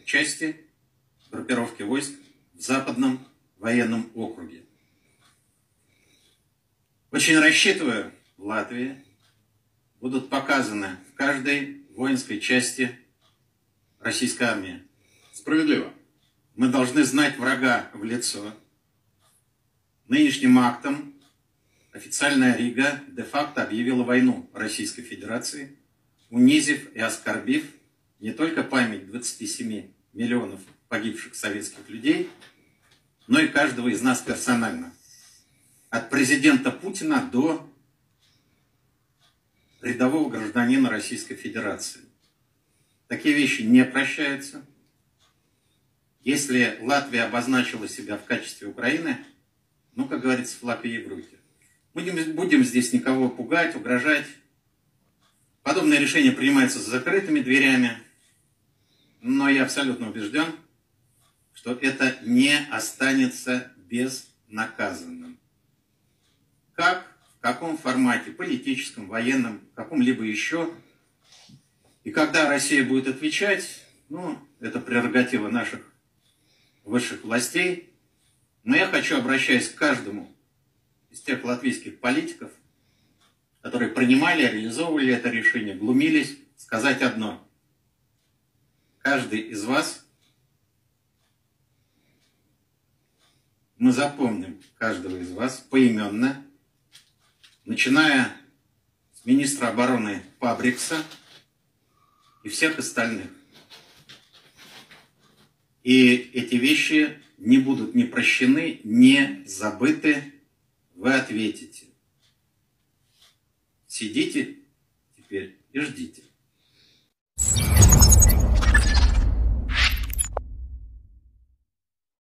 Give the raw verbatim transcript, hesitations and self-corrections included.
части группировки войск в Западном военном округе. Очень рассчитываю, в Латвии будут показаны в каждой воинской части российской армии. Справедливо. Мы должны знать врага в лицо. Нынешним актом официальная Рига де-факто объявила войну Российской Федерации, унизив и оскорбив не только память двадцати семи миллионов погибших советских людей, но и каждого из нас персонально. От президента Путина до рядового гражданина Российской Федерации. Такие вещи не прощаются. Если Латвия обозначила себя в качестве Украины, ну, как говорится, флаг ей в руки. Будем, будем здесь никого пугать, угрожать. Подобное решение принимается за закрытыми дверями. Но я абсолютно убежден, что это не останется безнаказанным. Как, в каком формате, политическом, военном, каком-либо еще. И когда Россия будет отвечать, ну, это прерогатива наших высших властей. Но я хочу, обращаясь к каждому из тех латвийских политиков, которые принимали, реализовывали это решение, глумились, сказать одно. Каждый из вас, мы запомним каждого из вас поименно, начиная с министра обороны Пабрикса и всех остальных. И эти вещи не будут ни прощены, ни забыты. Вы ответите. Сидите теперь и ждите.